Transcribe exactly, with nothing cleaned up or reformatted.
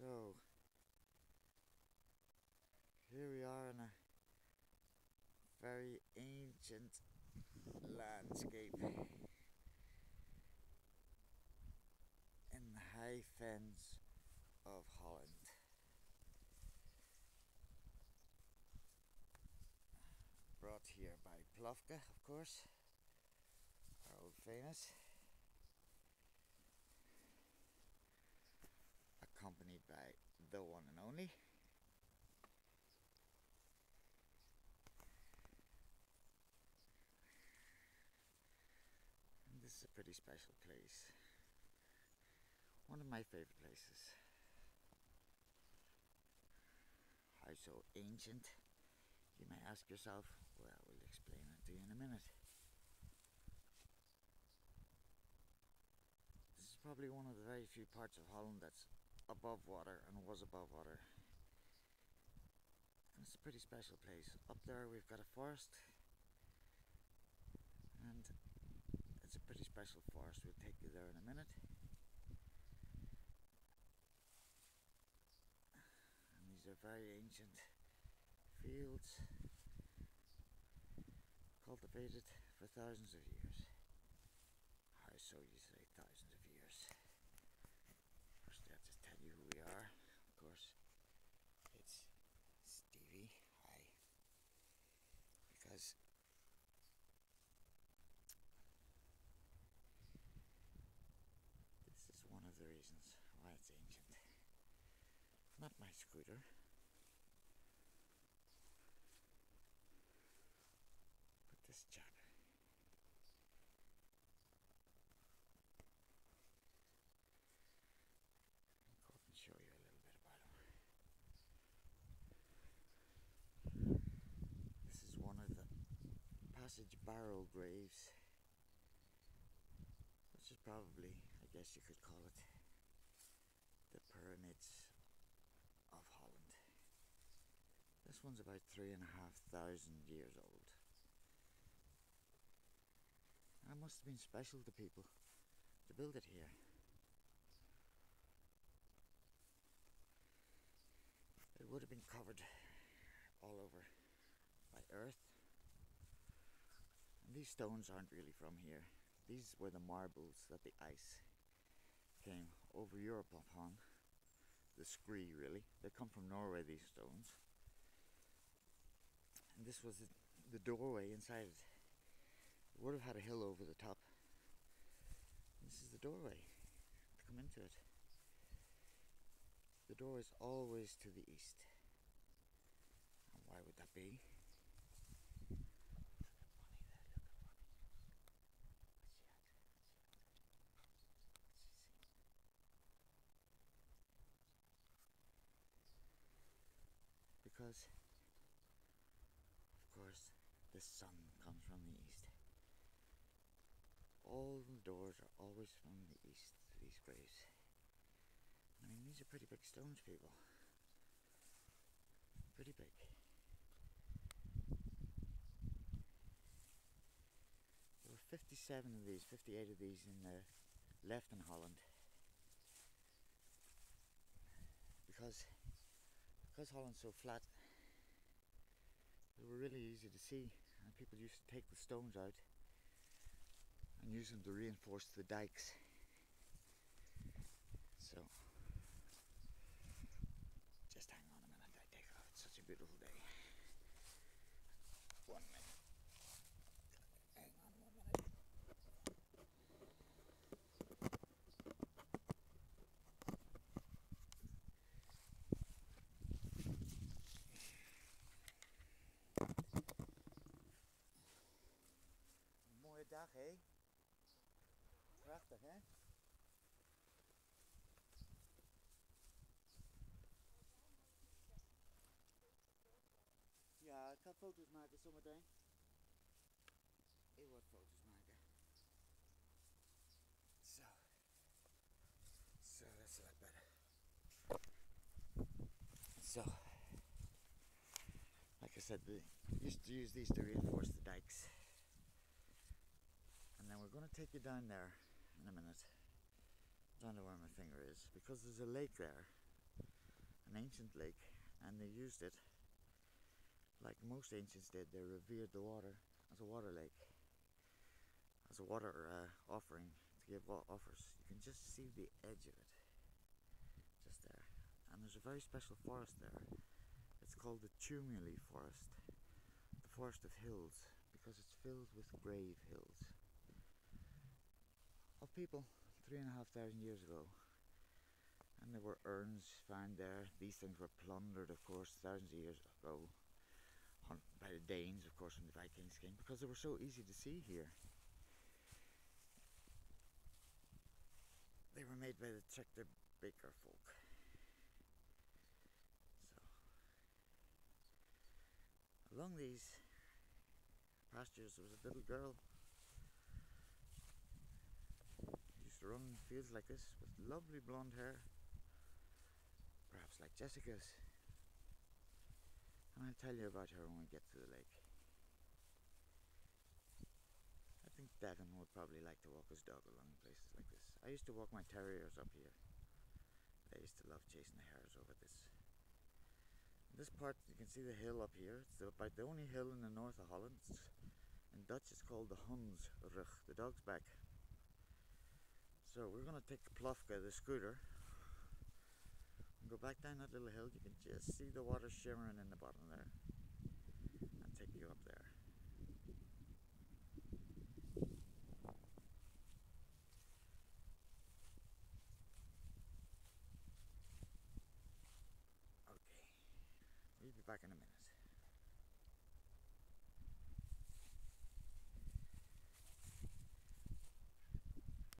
So here we are in a very ancient landscape in the high fens of Holland. Brought here by Plofke, of course, our old famous, accompanied by the one and only. And this is a pretty special place. One of my favorite places. How so ancient? You may ask yourself. Well, we'll explain it to you in a minute. This is probably one of the very few parts of Holland that's above water and was above water. And it's a pretty special place. Up there we've got a forest, and it's a pretty special forest. We'll take you there in a minute. And these are very ancient fields, cultivated for thousands of years. How so you say thousands of years? First, I'll just tell you who we are. Of course, it's Stevie. Hi. Because this is one of the reasons why it's ancient. Not my scooter, but this chap. I'll go up and show you a little bit about him. This is one of the KampsHeide-jStevieO graves, which is probably, I guess you could call it, the pyramids of Holland. This one's about three and a half thousand years old. And it must have been special to people to build it here. It would have been covered all over by earth. And these stones aren't really from here. These were the marbles that the ice came over Europe upon. The scree, really. They come from Norway, these stones. And this was the, the doorway inside it. It would have had a hill over the top. This is the doorway to come into it. The door is always to the east. And why would that be? Look at Bonnie there, look at Bonnie. What's she at? What's she saying? Because, of course, the sun comes from the east. All the doors are always from the east to these graves. I mean, these are pretty big stones, people. Pretty big. There were fifty-seven of these, fifty-eight of these in the left in Holland. Because, because Holland's so flat, they were really easy to see, and people used to take the stones out and use them to reinforce the dikes. So, just hang on a minute, I take off. It's such a beautiful day. One minute. Hang on one minute. Een mooie dag, hè? Prachtig, hè? Ja, ik ga foto's maken zometeen. Ik wil foto's maken. So, so that's a lot better. So, like I said, we used to use these to reinforce the dikes. And then we're going to take you down there in a minute. Down to where my finger is, because there's a lake there. an ancient lake, and they used it like most ancients did. They revered the water as a water lake, as a water uh, offering to give offers. You can just see the edge of it, just there. And there's a very special forest there. It's called the Tumuli Forest, the forest of hills, because it's filled with grave hills of people three and a half thousand years ago. And there were urns found there. These things were plundered, of course, thousands of years ago by the Danes, of course, when the Vikings came, because they were so easy to see here. They were made by the Tractor Baker folk. So, along these pastures there was a little girl who used to run in fields like this with lovely blonde hair, perhaps like Jessica's. And I'll tell you about her when we get to the lake. I think Devon would probably like to walk his dog along places like this. I used to walk my terriers up here. They used to love chasing the hares over this. This part, you can see the hill up here. It's about the only hill in the north of Holland. In Dutch it's called the Hondsrug, the dog's back. So we're going to take the Plofka, the scooter, and go back down that little hill. You can just see the water shimmering in the bottom there, and take you up there. Okay, we'll be back in a minute.